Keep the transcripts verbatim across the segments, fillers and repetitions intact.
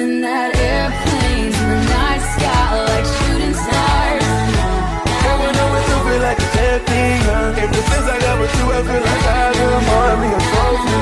Pretend that airplanes in the night sky like shooting stars. Girl, when I'm with you, feel like a champion. Ever since I got with you, I feel like I got more of me a trophy.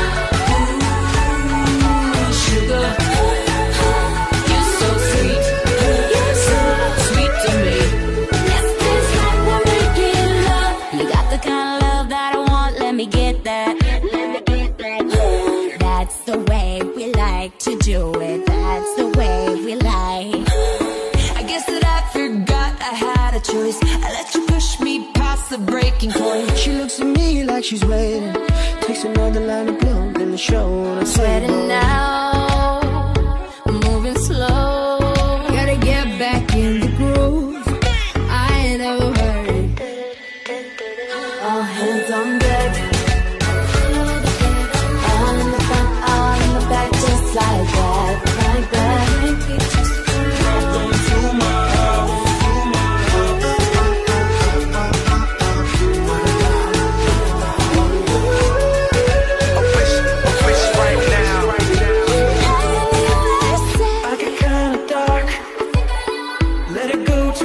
Ooh, sugar, you're so sweet. You're so sweet to me. Yes, it's like we're making love. You got the kind of love that I want. Let me get that. Let me get that. Yeah. That's the way we like to do it. That's the way we like. I guess that I forgot I had a choice. I let you push me past the breaking point. She looks at me like she's waiting. Takes another line of blow, then the show. I'm Sweating now, I'm moving slow. Gotta get back in the groove. I ain't ever heard. All hands on deck. All in the front, all in the back, just like that, like that.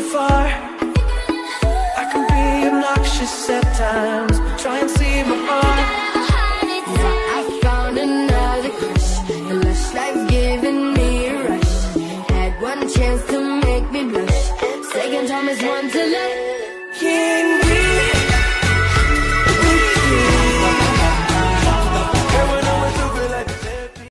At times, try and see my heart.